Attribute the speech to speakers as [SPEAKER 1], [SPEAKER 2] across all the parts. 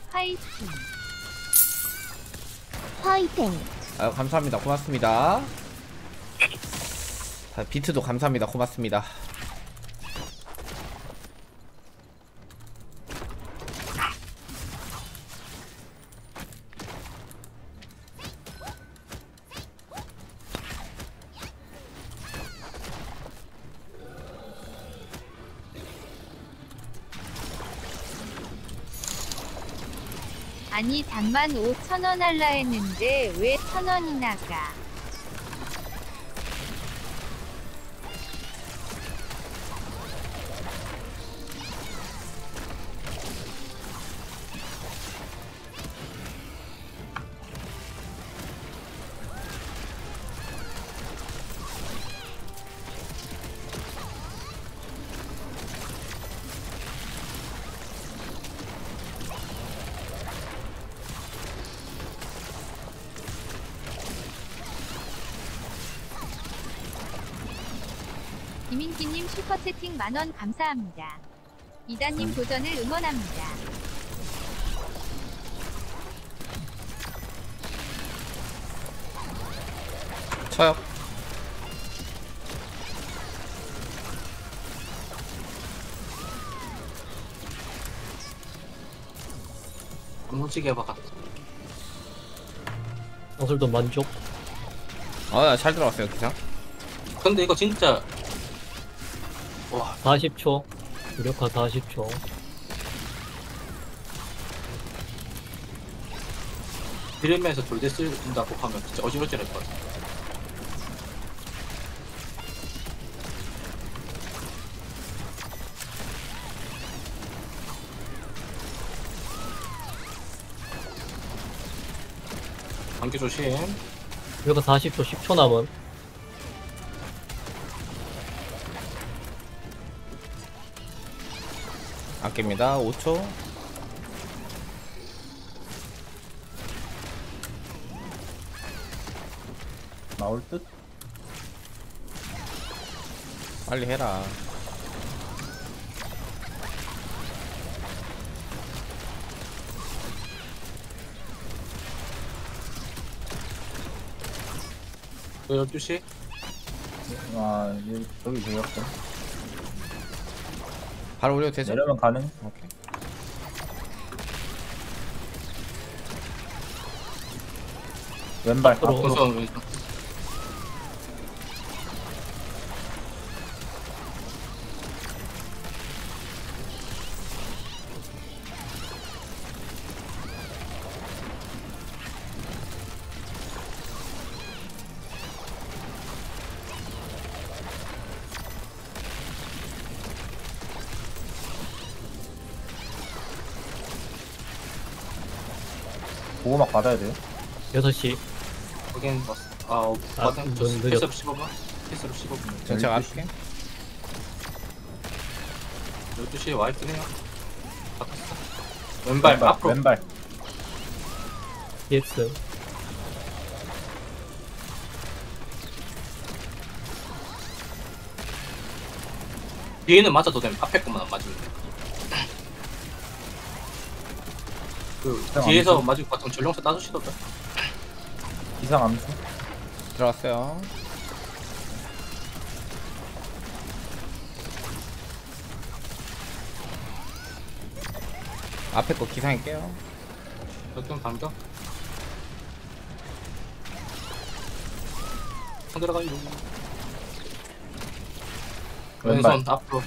[SPEAKER 1] 파이팅.
[SPEAKER 2] 파이팅.
[SPEAKER 3] 아유 감사합니다. 고맙습니다. 비트도 감사합니다. 고맙습니다.
[SPEAKER 1] 아니 단만 5,000원 할라 했는데 왜 1,000원이나 가? 이민기님 슈퍼채팅 만원 감사합니다. 이다님 도전을 응원합니다.
[SPEAKER 3] 쳐요.
[SPEAKER 4] 무지개 박았다.
[SPEAKER 5] 어술도 만족.
[SPEAKER 3] 잘 들어갔어요 기상.
[SPEAKER 4] 근데 이거 진짜 와
[SPEAKER 5] 40초. 무력화 40초.
[SPEAKER 4] 비름에서 돌대 쓴다고 하면 진짜 어지러질 것 같아. 관계 조심.
[SPEAKER 5] 무력화 40초. 10초 남은.
[SPEAKER 3] 아낍니다. 5초.
[SPEAKER 6] 나올 듯?
[SPEAKER 3] 빨리 해라.
[SPEAKER 4] 또 12시?
[SPEAKER 6] 아, 저기 되었어.
[SPEAKER 3] 바로 올려도 되죠?
[SPEAKER 6] 내려면 가능?
[SPEAKER 3] 오케이.
[SPEAKER 6] 왼발.
[SPEAKER 5] 앞으로.
[SPEAKER 4] 왼손 왼손.
[SPEAKER 6] 보호막 받아야 돼요.
[SPEAKER 5] 6시.
[SPEAKER 4] 거긴 버튼
[SPEAKER 5] 넌 늦었-
[SPEAKER 4] 패스업 15분. 패스업 15분.
[SPEAKER 3] 전체 갈게.
[SPEAKER 4] 12시에 와있긴 해요. 바꿨어. 왼발 앞으로.
[SPEAKER 6] 왼발.
[SPEAKER 5] 예스.
[SPEAKER 4] 뒤에는 맞아도 되면 앞에 것만 안 맞으면 돼. 그 뒤에서 맞을 것 같으면 전령사 따주시던데.
[SPEAKER 6] 이상 암수.
[SPEAKER 3] 들어갔어요. 앞에 거 기상할게요.
[SPEAKER 4] 역경 반격. 손 들어가요.
[SPEAKER 6] 왼발.
[SPEAKER 4] 왼손 앞으로.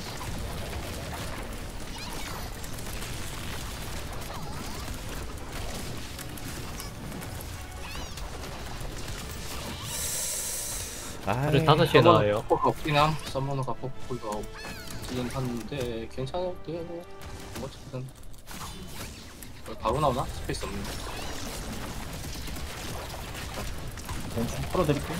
[SPEAKER 5] 그래 5시에 나와요.
[SPEAKER 4] 폭포가 없긴 함. 서머너가 폭포가 없긴 한데 괜찮을 때 어쨌든 바로 나오나? 스페이스 없네.
[SPEAKER 6] 왼쪽 풀어드릴게요.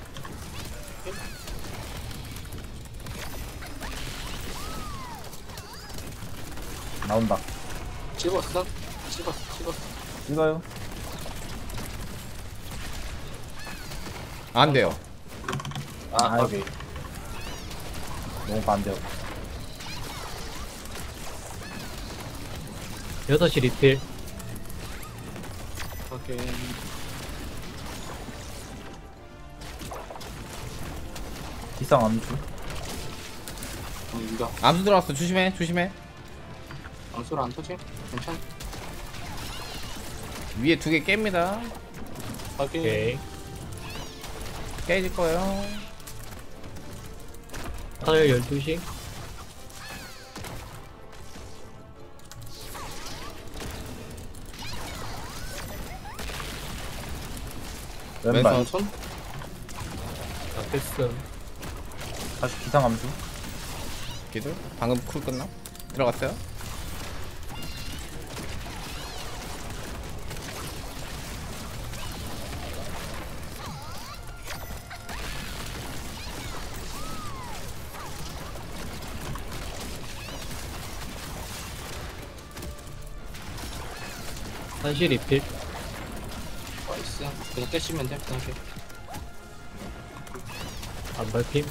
[SPEAKER 6] 나온다.
[SPEAKER 4] 찍었어? 찍었어.
[SPEAKER 6] 찍어요.
[SPEAKER 3] 안 돼요.
[SPEAKER 4] 아,
[SPEAKER 6] 여기. 너무 반대요.
[SPEAKER 5] 6시 리필.
[SPEAKER 4] 오케이.
[SPEAKER 6] 기상 암수.
[SPEAKER 4] 이거
[SPEAKER 3] 암수 들어왔어. 조심해. 조심해.
[SPEAKER 4] 암수를 안 터지? 괜찮아.
[SPEAKER 3] 위에 2개 깹니다.
[SPEAKER 4] 확인.
[SPEAKER 5] 오케이.
[SPEAKER 3] 깨질 거예요.
[SPEAKER 5] 하늘 12시.
[SPEAKER 6] 왼발.
[SPEAKER 3] 왼손.
[SPEAKER 4] 손?
[SPEAKER 5] 아, 됐음.
[SPEAKER 6] 다시 기상 암수.
[SPEAKER 3] 기들. 방금 쿨 끝나? 들어갔어요.
[SPEAKER 5] 한시 리필.
[SPEAKER 4] 나이스. 그냥 깨시면 돼, 편하게.
[SPEAKER 5] 안 밟힘.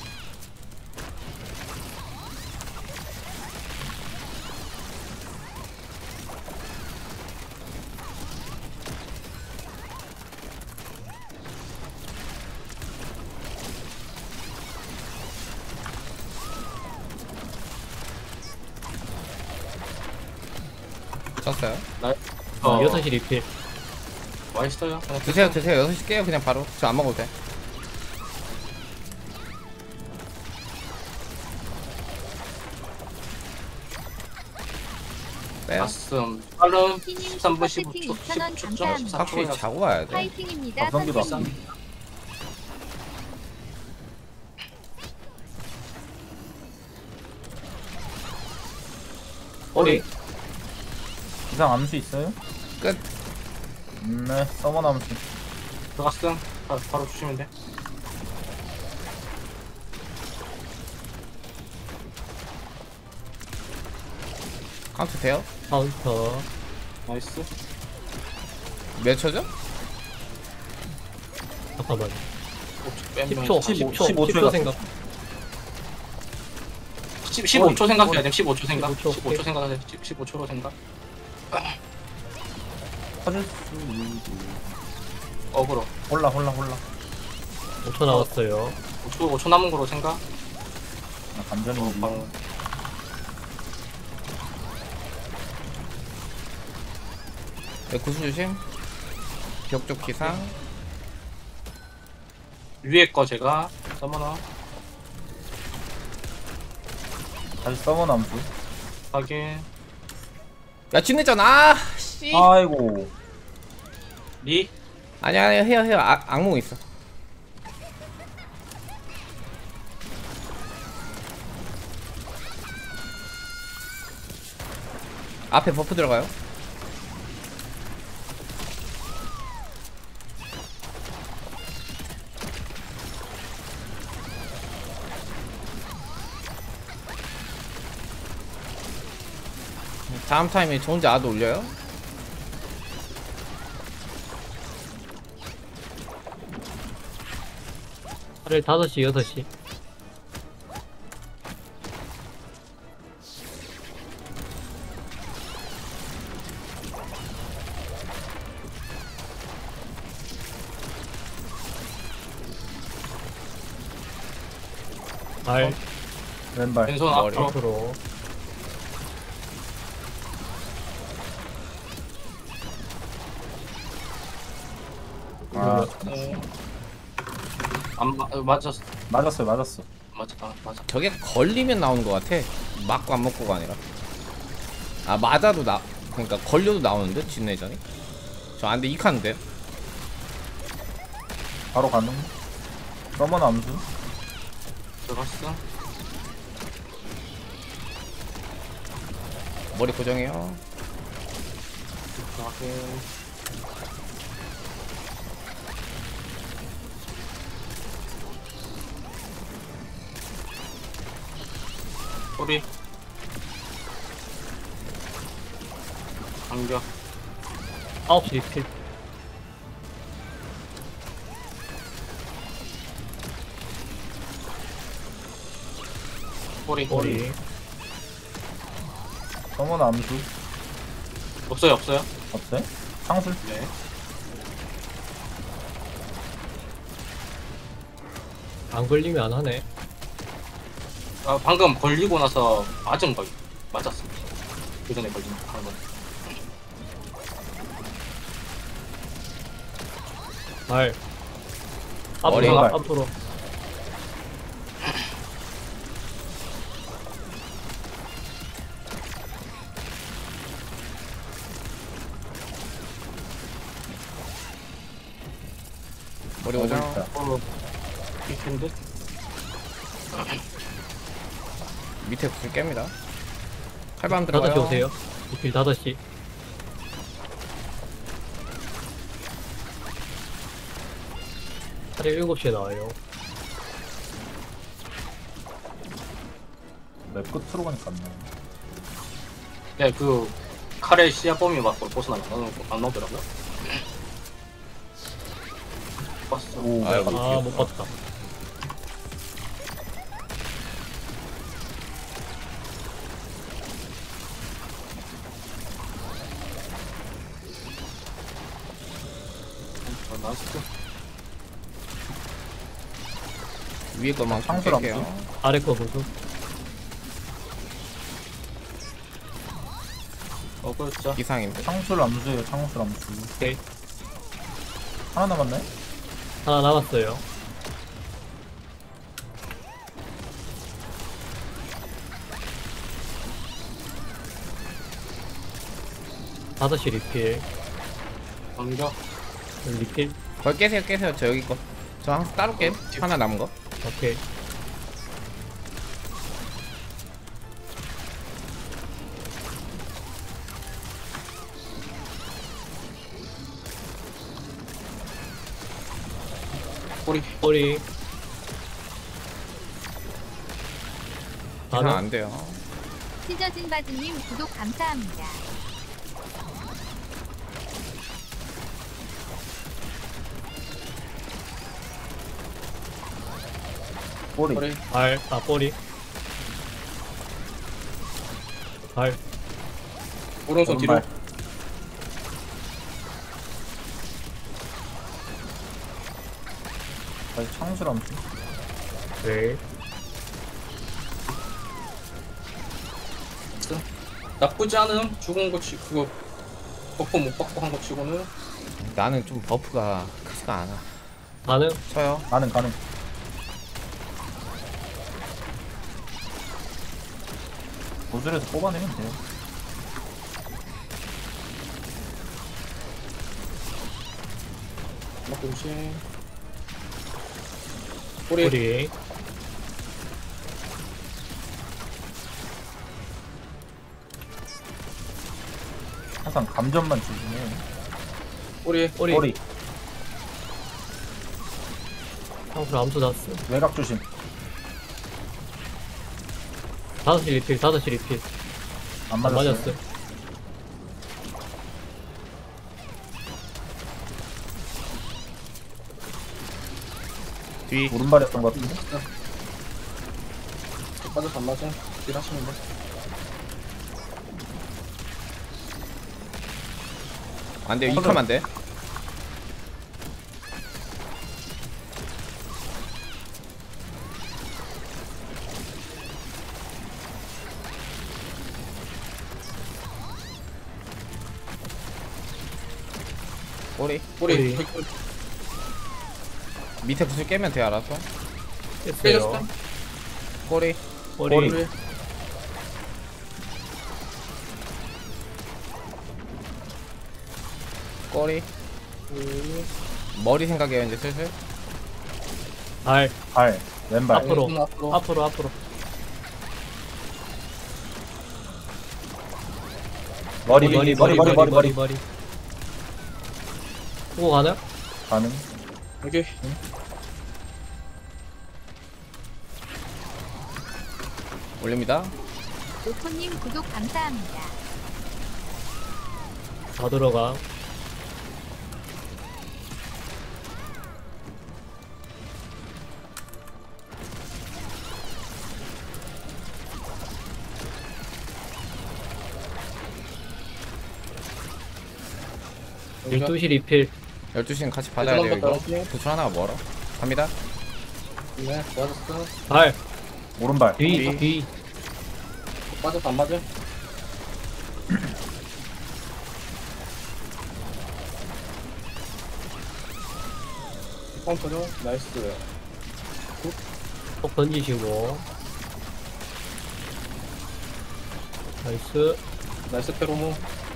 [SPEAKER 3] 쳤어요.
[SPEAKER 4] 어,
[SPEAKER 5] 6시 리필.
[SPEAKER 4] 와 있어요. 그냥
[SPEAKER 3] 드세요. 드세요. 6시 깨요. 그냥 바로. 저 안 먹어도 돼. 빼요.
[SPEAKER 4] 말씀. 빠른
[SPEAKER 1] 키님
[SPEAKER 4] 13분
[SPEAKER 1] 슈퍼채팅
[SPEAKER 4] 15초,
[SPEAKER 1] 2,000원
[SPEAKER 4] 10초,
[SPEAKER 1] 감사합니다.
[SPEAKER 3] 확실히
[SPEAKER 4] 14초야.
[SPEAKER 3] 자고 와야 돼.
[SPEAKER 1] 파이팅입니다.
[SPEAKER 6] 감사합니다.
[SPEAKER 1] 선생님.
[SPEAKER 5] 꼬리.
[SPEAKER 6] 기상 암수 있어요?
[SPEAKER 3] 끝.
[SPEAKER 6] 네. 서먼 암수.
[SPEAKER 4] 들어갔음. 바로 주시면 돼.
[SPEAKER 3] 카운트 돼요?
[SPEAKER 5] 카운터.
[SPEAKER 4] 나이스.
[SPEAKER 3] 몇 초죠?
[SPEAKER 5] 잠깐만.
[SPEAKER 4] 10초
[SPEAKER 5] 10초,
[SPEAKER 6] 15
[SPEAKER 5] 10초,
[SPEAKER 6] 15초
[SPEAKER 5] 10초 생각.
[SPEAKER 4] 15초 생각해야 돼. 15초 생각.
[SPEAKER 5] 15초,
[SPEAKER 4] 15초 생각해야 돼. 15초로 생각.
[SPEAKER 6] 터질 수 있고.
[SPEAKER 4] 어그로.
[SPEAKER 6] 홀라.
[SPEAKER 5] 5초 남았어요.
[SPEAKER 4] 5초 남은 거로 생각.
[SPEAKER 6] 나 감전이
[SPEAKER 4] 바로.
[SPEAKER 3] 네, 구슬 조심. 벽쪽 기상.
[SPEAKER 4] 위에 거 제가 서머너
[SPEAKER 6] 다시 서먼 암수.
[SPEAKER 4] 확인.
[SPEAKER 3] 야, 진내잖아. 아, 씨.
[SPEAKER 6] 아이고.
[SPEAKER 4] 리.
[SPEAKER 3] 아니야, 해요. 악몽 있어. 앞에 버프 들어가요. 다음 타임에 저 혼자 아도 올려요.
[SPEAKER 5] 하늘 5시, 6시. 발,
[SPEAKER 6] 왼발.
[SPEAKER 4] 왼손
[SPEAKER 3] 머리.
[SPEAKER 4] 앞으로.
[SPEAKER 5] 앞으로.
[SPEAKER 6] 아,
[SPEAKER 4] 안 맞았어.
[SPEAKER 6] 맞았어.
[SPEAKER 4] 맞아.
[SPEAKER 3] 저게 걸리면 나오는 것 같아. 맞고 안 먹고가 아니라. 아, 맞아도 그러니까 걸려도 나오는데 진내전이. 저 안돼 2칸인데.
[SPEAKER 6] 바로 가능. 서먼 암수.
[SPEAKER 4] 들어갔어.
[SPEAKER 3] 머리 고정해요.
[SPEAKER 4] 확인. 꼬리. 간격.
[SPEAKER 5] 9시 리필.
[SPEAKER 4] 꼬리.
[SPEAKER 5] 꼬리.
[SPEAKER 6] 서먼 암수.
[SPEAKER 4] 없어요.
[SPEAKER 6] 없어요? 상술.
[SPEAKER 4] 네.
[SPEAKER 5] 안 걸리면 안 하네.
[SPEAKER 4] 아 방금 걸리고 나서 맞은 거 맞았습니다. 그 전에 걸린 거.
[SPEAKER 5] 발.
[SPEAKER 3] 머리.
[SPEAKER 5] 앞으로, 앞으로.
[SPEAKER 3] 머리 오자.
[SPEAKER 6] 있다.
[SPEAKER 4] 이 텐데.
[SPEAKER 3] 밑에 구슬 깹니다. 칼밤
[SPEAKER 5] 5시
[SPEAKER 3] 들어가요.
[SPEAKER 5] 오세요. 리필 5시. 차례 7시에 나와요.
[SPEAKER 6] 맵 끝으로 가니까 안 나와.
[SPEAKER 4] 네, 그 칼의 시야 범위 밖으로 벗어나면 안 나오더라고요. 봤어.
[SPEAKER 6] 오,
[SPEAKER 3] 아이고.
[SPEAKER 5] 아, 못 봤다.
[SPEAKER 4] 나왔어.
[SPEAKER 3] 위에 것만
[SPEAKER 6] 창술 안
[SPEAKER 3] 깰게요.
[SPEAKER 5] 아래 거 보수.
[SPEAKER 4] 그렇죠.
[SPEAKER 3] 이상인데.
[SPEAKER 6] 창술 암수예요, 창술 암수.
[SPEAKER 5] 오케이.
[SPEAKER 6] 하나 남았네?
[SPEAKER 5] 하나 남았어요. 다섯 시 리필.
[SPEAKER 4] 넘겨.
[SPEAKER 5] 리필.
[SPEAKER 3] 거기 깨세요. 저 여기 거. 저 항상 따로 깹. 하나 남은 거.
[SPEAKER 5] 오케이.
[SPEAKER 4] 꼬리.
[SPEAKER 5] 꼬리.
[SPEAKER 3] 이상
[SPEAKER 5] 나는
[SPEAKER 3] 안 돼요.
[SPEAKER 1] 찢어진 바지님 구독 감사합니다.
[SPEAKER 6] 꼬리.
[SPEAKER 4] 꼬리.
[SPEAKER 5] 발. 아, 꼬리. 발.
[SPEAKER 4] 오른손 뒤로.
[SPEAKER 6] 왼발. 다시 창술 암수.
[SPEAKER 5] 네.
[SPEAKER 4] 나쁘지 않은 죽은 거 그거 버프 못 받고 한 거 치고는
[SPEAKER 3] 나는 좀 버프가 크지가 않아.
[SPEAKER 5] 나는
[SPEAKER 3] 쳐요.
[SPEAKER 6] 가능, 가능. 도술에서 뽑아내면 돼요.
[SPEAKER 4] 조금씩. 꼬리.
[SPEAKER 5] 꼬리.
[SPEAKER 6] 항상 감전만 조심해.
[SPEAKER 4] 꼬리.
[SPEAKER 5] 꼬리.
[SPEAKER 6] 꼬리.
[SPEAKER 5] 상술 암수 났어.
[SPEAKER 6] 외곽 조심.
[SPEAKER 5] 5시 리필. 5시 리필.
[SPEAKER 6] 안
[SPEAKER 5] 안
[SPEAKER 6] 맞았어요.
[SPEAKER 5] 맞았어.
[SPEAKER 3] 뒤.
[SPEAKER 6] 오른발이었던 것 같은데?
[SPEAKER 4] 빠져서 안 맞아. 딜 하시면 돼.
[SPEAKER 3] 안 돼요. 2컴 안 돼. 꼬리.
[SPEAKER 4] 꼬리.
[SPEAKER 5] 꼬리.
[SPEAKER 3] 밑에 구슬 깨면 돼 알아서.
[SPEAKER 5] 깼어요.
[SPEAKER 4] 깨졌어.
[SPEAKER 3] 꼬리.
[SPEAKER 5] 꼬리.
[SPEAKER 4] 꼬리.
[SPEAKER 3] 꼬리. 머리 생각해요 이제 슬슬.
[SPEAKER 5] 발.
[SPEAKER 6] 발. 왼발.
[SPEAKER 5] 앞으로.
[SPEAKER 4] 앞으로.
[SPEAKER 5] 앞으로. 앞으로.
[SPEAKER 6] 머리,
[SPEAKER 5] 머리. 보고 가나?
[SPEAKER 6] 가능.
[SPEAKER 4] 여기.
[SPEAKER 3] 올립니다.
[SPEAKER 1] 오토님 구독 감사합니다.
[SPEAKER 5] 다 들어가.
[SPEAKER 4] 여기가.
[SPEAKER 5] 12시 리필.
[SPEAKER 3] 12시는 같이 받아야 돼요 이거.
[SPEAKER 4] 떨어지네.
[SPEAKER 3] 도출 하나가 멀어. 갑니다.
[SPEAKER 4] 네, 맞았어.
[SPEAKER 5] 발.
[SPEAKER 6] 오른발.
[SPEAKER 5] 뒤.
[SPEAKER 4] 맞았어, 안 맞아? 카운터죠? 나이스.
[SPEAKER 5] 폭 던지시고. 나이스.
[SPEAKER 4] 나이스 페로몬.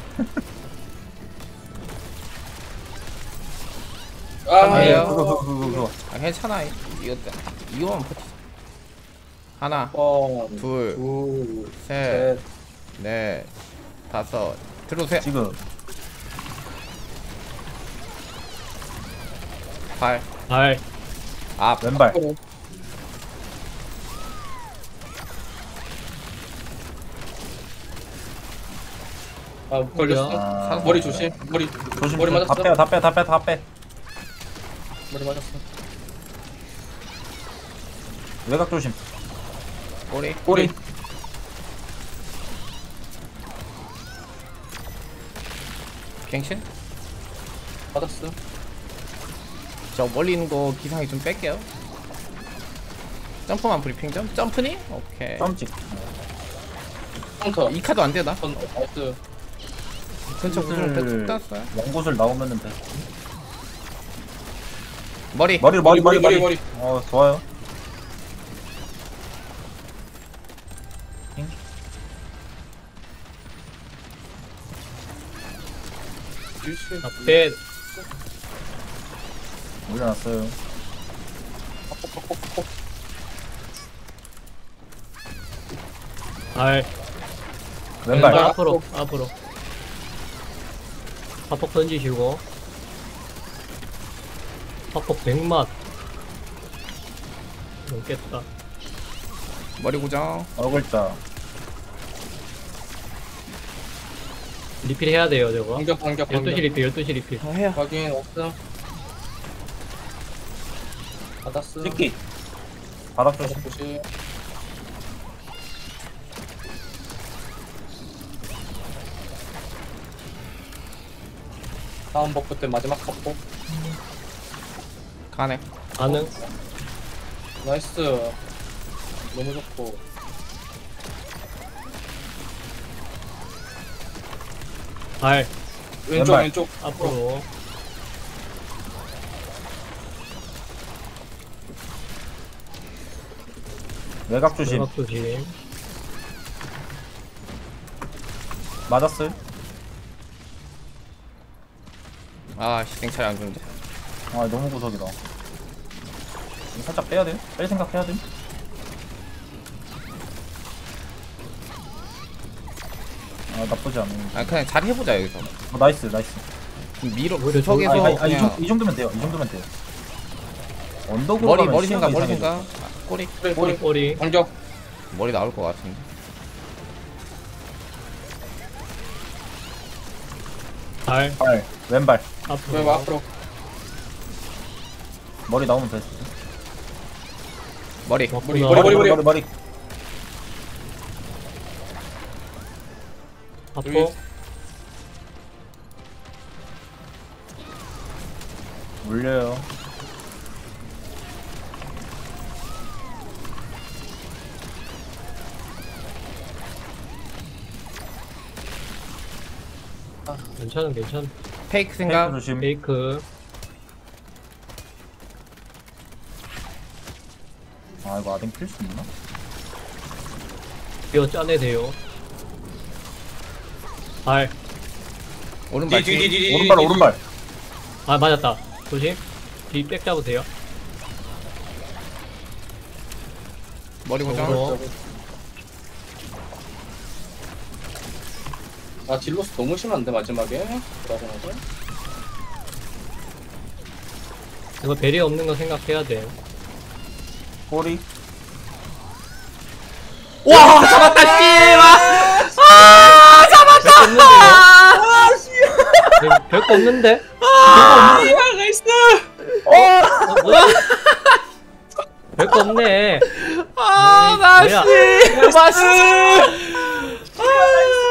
[SPEAKER 3] 아니에요.
[SPEAKER 6] 그거.
[SPEAKER 3] 아, 괜찮아. 이거만 버티자. 하나,
[SPEAKER 4] 원,
[SPEAKER 3] 둘,
[SPEAKER 4] 둘,
[SPEAKER 3] 셋,
[SPEAKER 4] 셋.
[SPEAKER 3] 넷, 다섯. 들어오세요.
[SPEAKER 6] 지금.
[SPEAKER 3] 팔,
[SPEAKER 5] 발.
[SPEAKER 3] 앞.
[SPEAKER 6] 왼발.
[SPEAKER 4] 페로. 아, 걸렸어.
[SPEAKER 6] 아,
[SPEAKER 4] 머리 조심. 머리.
[SPEAKER 6] 조심.
[SPEAKER 4] 머리 맞았어.
[SPEAKER 6] 다 빼.
[SPEAKER 4] 머리 맞았어.
[SPEAKER 6] 외곽 조심.
[SPEAKER 3] 꼬리.
[SPEAKER 6] 꼬리.
[SPEAKER 3] 갱신.
[SPEAKER 4] 맞았어.
[SPEAKER 3] 저 멀리 있는 거 기상이 좀 뺄게요. 점프만 브리핑 점. 점프니? 오케이.
[SPEAKER 6] 썸찍.
[SPEAKER 4] 카운터.
[SPEAKER 3] 이 카드 안 되나?
[SPEAKER 4] 나이스.
[SPEAKER 3] 근처 구슬 쭉 땄어요.
[SPEAKER 6] 원곳을 나오면은 돼.
[SPEAKER 3] 머리.
[SPEAKER 6] 머리. 좋아요.
[SPEAKER 4] 일시.
[SPEAKER 5] 앞에.
[SPEAKER 6] 올려놨어요.
[SPEAKER 5] 발.
[SPEAKER 6] 왼발.
[SPEAKER 5] 앞으로. 파폭 던지시고. 파폭 100만. 넘겠다.
[SPEAKER 3] 머리 고정.
[SPEAKER 6] 어글자.
[SPEAKER 5] 리필 해야 돼요, 저거.
[SPEAKER 4] 공격.
[SPEAKER 5] 12시 리필, 12시 리필.
[SPEAKER 3] 해요.
[SPEAKER 4] 확인 없어. 받았어.
[SPEAKER 6] 찍기. 바닥 조심.
[SPEAKER 4] 조심. 다음 버프 때 마지막 합복.
[SPEAKER 3] 가네.
[SPEAKER 5] 가능.
[SPEAKER 4] 나이스. 너무 좋고.
[SPEAKER 5] 발.
[SPEAKER 4] 왼쪽
[SPEAKER 6] 왼발.
[SPEAKER 4] 왼쪽.
[SPEAKER 5] 앞으로.
[SPEAKER 6] 외곽 조심.
[SPEAKER 5] 외곽 조심.
[SPEAKER 6] 맞았어요.
[SPEAKER 3] 아, 시댕차이 안 좋은데.
[SPEAKER 6] 아, 너무 구석이다. 이거 살짝 빼야 돼. 뺄 생각 해야 돼. 아, 나쁘지 않네.
[SPEAKER 3] 아, 그냥 잘 해보자 여기서.
[SPEAKER 6] 나이스.
[SPEAKER 3] 좀 밀어.
[SPEAKER 5] 오히려
[SPEAKER 3] 구석에서 그냥
[SPEAKER 6] 이 정도면 돼요. 언덕으로 가면
[SPEAKER 3] 머리
[SPEAKER 6] 시야가
[SPEAKER 3] 생각.
[SPEAKER 6] 이상해져.
[SPEAKER 3] 아, 꼬리.
[SPEAKER 5] 꼬리.
[SPEAKER 4] 공격.
[SPEAKER 3] 머리 나올 것 같은데.
[SPEAKER 5] 발.
[SPEAKER 6] 발, 왼발.
[SPEAKER 4] 왜
[SPEAKER 5] 앞으로.
[SPEAKER 4] 앞으로.
[SPEAKER 6] 머리 나오면 돼.
[SPEAKER 3] 머리.
[SPEAKER 4] 머리.
[SPEAKER 5] 앞으로.
[SPEAKER 6] 물려요.
[SPEAKER 5] 괜찮아.
[SPEAKER 3] 페이크 생각.
[SPEAKER 6] 조심.
[SPEAKER 5] 페이크.
[SPEAKER 6] 아, 이거 아덴 필 수 있나?
[SPEAKER 5] 이거 짜내 돼요. 발.
[SPEAKER 3] 오른발.
[SPEAKER 4] 뒤.
[SPEAKER 6] 오른발.
[SPEAKER 5] 아, 맞았다. 조심. 뒤 백 잡으세요.
[SPEAKER 3] 머리 고정.
[SPEAKER 5] 쪽으로.
[SPEAKER 4] 아 딜로스 너무 심한데 마지막에. 그러고 나서.
[SPEAKER 5] 이거 배리 없는 거 생각해야 돼.
[SPEAKER 6] 꼬리.
[SPEAKER 3] 와, 잡았다 씨. 아, 잡았다.
[SPEAKER 5] 별거 없는데?
[SPEAKER 4] 나이스.
[SPEAKER 5] 별거 없네.
[SPEAKER 3] 아,
[SPEAKER 5] 뭐야?
[SPEAKER 3] 맛있어.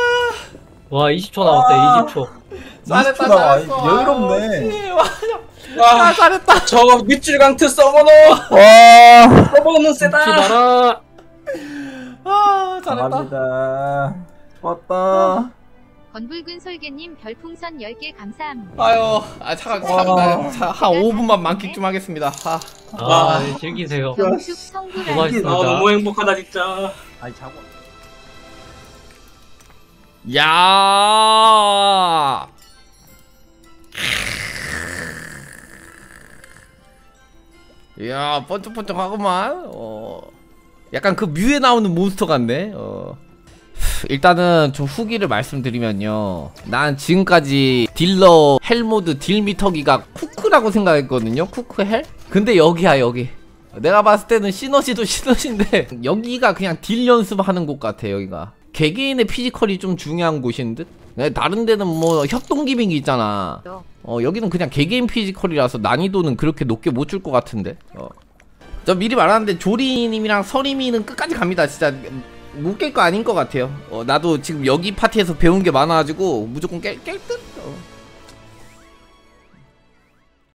[SPEAKER 5] 와, 20초 남았다. 20초.
[SPEAKER 3] 잘했다,
[SPEAKER 6] 나와.
[SPEAKER 3] 잘했어.
[SPEAKER 6] 여유롭네.
[SPEAKER 3] 아, 씨, 아 잘했다.
[SPEAKER 4] 저거 밑줄 강트 서버너.
[SPEAKER 6] 와
[SPEAKER 4] 서버는
[SPEAKER 5] 죽지
[SPEAKER 4] 세다.
[SPEAKER 5] 마라.
[SPEAKER 3] 아 잘했다.
[SPEAKER 6] 감사합니다. 좋았다.
[SPEAKER 1] 건붉은 솔개님 별풍선 10개 감사합니다.
[SPEAKER 3] 아유 잠깐 한 5분만 만끽 좀 하겠습니다.
[SPEAKER 5] 네, 즐기세요.
[SPEAKER 1] 경축 성불
[SPEAKER 5] 수고하셨습니다.
[SPEAKER 4] 아 너무 행복하다 진짜.
[SPEAKER 6] 아니 자고.
[SPEAKER 3] 야. 야 번쩍번쩍하구만. 약간 그 뮤에 나오는 몬스터 같네. 일단은 좀 후기를 말씀드리면요, 난 지금까지 딜러 헬모드 딜미터기가 쿠크라고 생각했거든요. 쿠크 헬? 근데 여기야 여기. 내가 봤을 때는 시너지도 시너지인데 여기가 그냥 딜 연습하는 곳 같아. 여기가 개개인의 피지컬이 좀 중요한 곳인 듯. 다른 데는 뭐 협동 기믹이 있잖아. 여기는 그냥 개개인 피지컬이라서 난이도는 그렇게 높게 못 줄 것 같은데. 저 미리 말하는데 조리님이랑 서리미는 끝까지 갑니다. 진짜 못 깰 거 아닌 것 같아요. 나도 지금 여기 파티에서 배운 게 많아가지고 무조건 깰 듯?